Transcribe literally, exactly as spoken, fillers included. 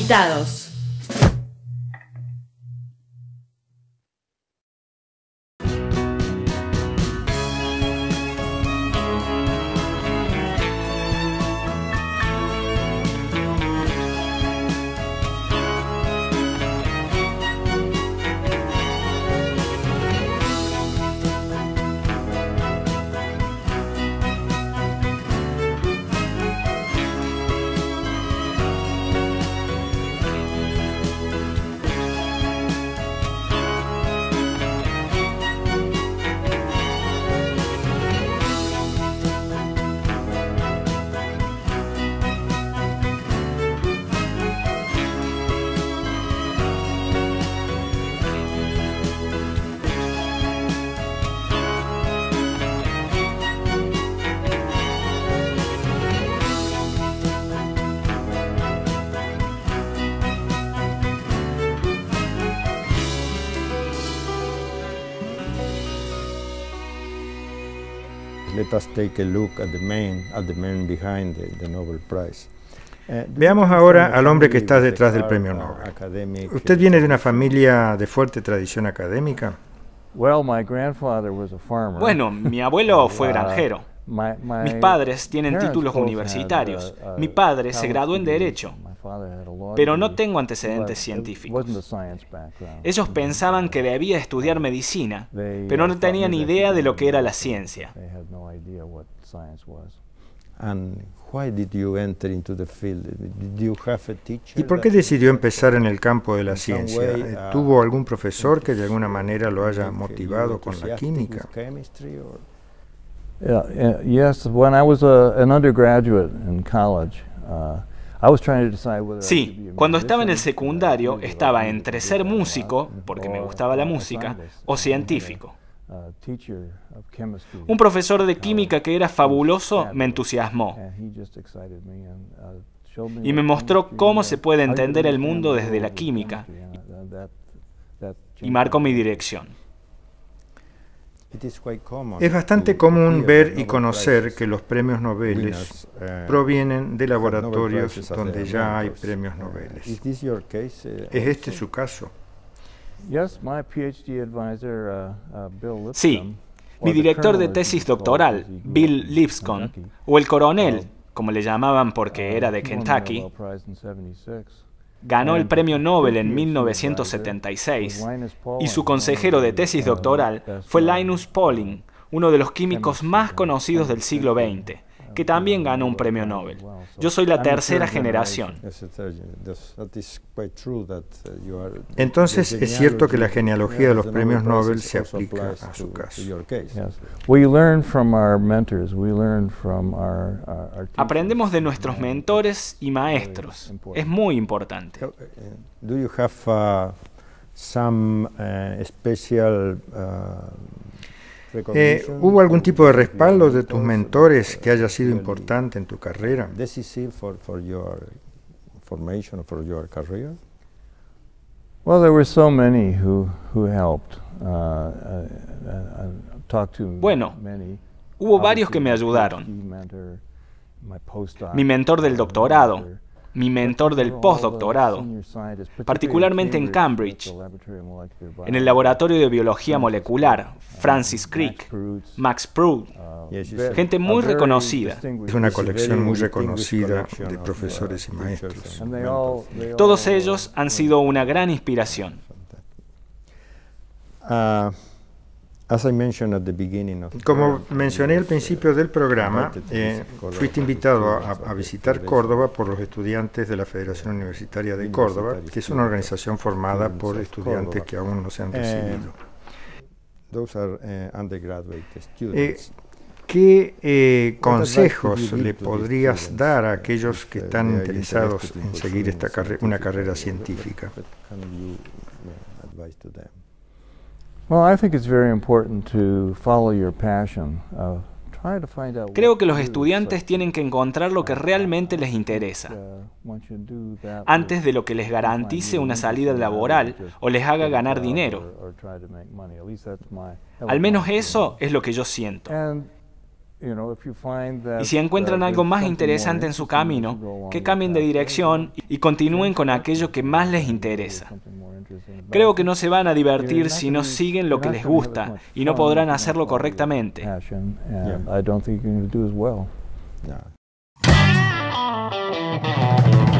Invitados. Let us take a look at the man, at the man behind the, the Nobel Prize. Uh, Veamos ahora al hombre que está detrás del premio Nobel. ¿Usted viene de una familia de fuerte tradición académica? Bueno, mi abuelo fue granjero. Mis padres tienen títulos universitarios. Mi padre se graduó en Derecho, pero no tengo antecedentes científicos. Ellos pensaban que debía estudiar medicina, pero no tenían idea de lo que era la ciencia. ¿Y por qué decidió empezar en el campo de la ciencia? ¿Tuvo algún profesor que de alguna manera lo haya motivado con la química? Yeah, uh, yes, when I was a, an undergraduate in college, uh, I was trying to decide whether Sí, cuando estaba en el secundario estaba entre ser músico, porque me gustaba la música, o científico. Un profesor de química que era fabuloso me entusiasmó y me mostró cómo se puede entender el mundo desde la química y marcó mi dirección. Es bastante común ver y conocer que los premios Nobel provienen de laboratorios donde ya hay premios Nobel. ¿Es este su caso? Sí, mi director de tesis doctoral, Bill Lipscomb, o el coronel, como le llamaban porque era de Kentucky, ganó el premio Nobel en mil novecientos setenta y seis y su consejero de tesis doctoral fue Linus Pauling, uno de los químicos más conocidos del siglo veinte, que también ganó un premio Nobel. Yo soy la tercera generación. Entonces es cierto que la genealogía de los premios Nobel se aplica a su caso. Aprendemos de nuestros mentores y maestros. Es muy importante. Do you have uh, some uh, special uh, Eh, ¿Hubo algún tipo de respaldo de tus mentores que haya sido importante en tu carrera? Well, there were so many who who helped. Uh, uh, uh, talked to Bueno, many. Hubo varios que me ayudaron. Mi mentor del doctorado, mi mentor del postdoctorado, particularmente en Cambridge, en el laboratorio de biología molecular, Francis Crick, Max Pruett, gente muy reconocida. Es una colección muy reconocida de profesores y maestros. Todos ellos han sido una gran inspiración. Uh, Como mencioné al principio del programa, eh, fuiste invitado a, a visitar Córdoba por los estudiantes de la Federación Universitaria de Córdoba, que es una organización formada por estudiantes que aún no se han recibido. Eh, ¿Qué eh, consejos le podrías dar a aquellos que están interesados en seguir esta carre- una carrera científica? Well, I think it's very important to follow your passion. Uh, try to find out. Creo que los estudiantes tienen que encontrar lo que realmente les interesa, antes de lo que les garantice una salida laboral o les haga ganar dinero. Al menos eso es lo que yo siento. Y si encuentran algo más interesante en su camino, que cambien de dirección y continúen con aquello que más les interesa. Creo que no se van a divertir si no siguen lo que les gusta y no podrán hacerlo correctamente. Yeah.